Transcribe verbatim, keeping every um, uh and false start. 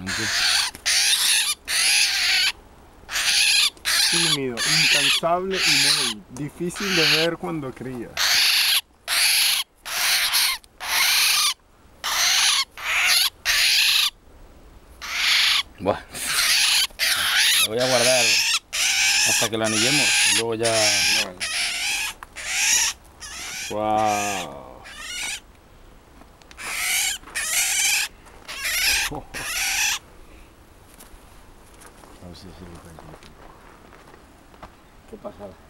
Tímido, incansable y muy difícil de ver cuando cría. Bueno, lo voy a guardar hasta que lo anillemos y luego ya... Wow. A ver si sirve. Qué pasada.